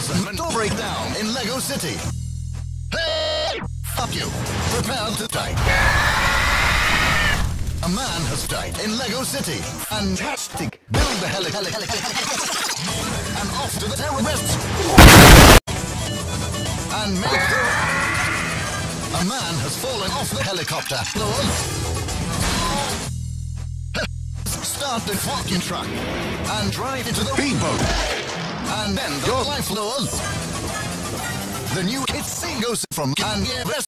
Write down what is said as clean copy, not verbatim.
Assignment to break down in Lego City. Hey! Fuck you. Prepare to die. A man has died in Lego City. Fantastic. Build the helicopter. And off to the terrorists. And make the... A man has fallen off the helicopter. Lord. Start the fucking truck. And drive into the speedboat. And then the life, Lord. The new Kid C goes from Kanye West.